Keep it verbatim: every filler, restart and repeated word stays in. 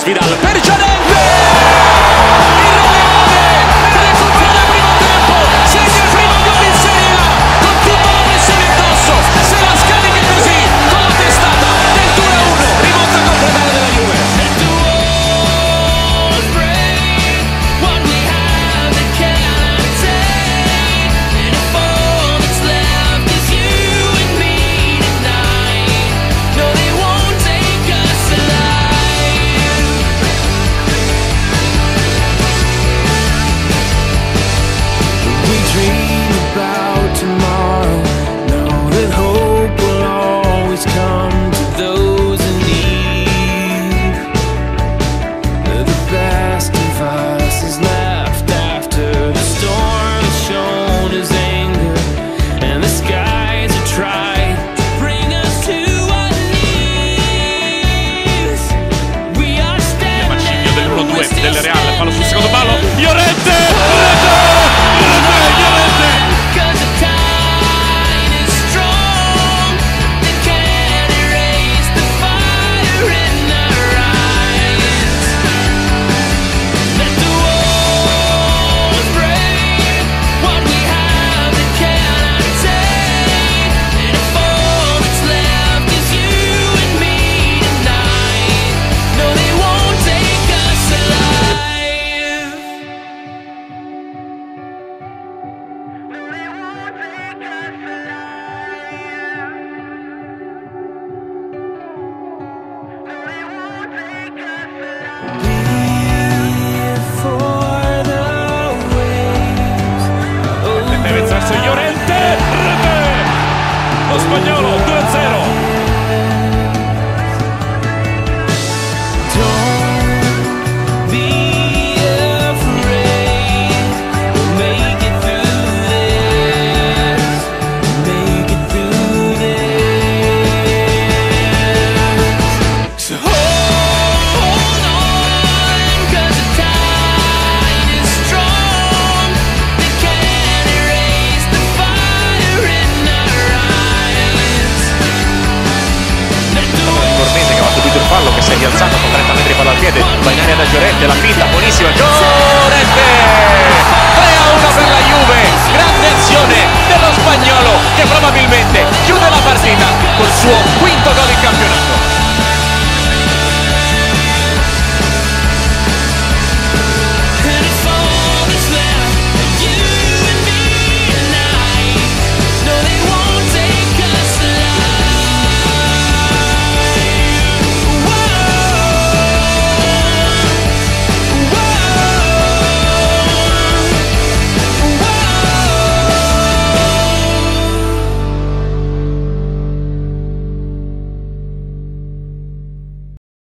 Masvidal per Llorente, il Leone recupera il primo tempo, segna il primo gol in Serie A con tutta la pressione addosso, se la scarica così con la testata del due a uno, rimonta completare della Juve. Del Real, fallo sul secondo palo, Llorente, Llorente, Llorente, Llorente. Llorente, rete, lo spagnolo.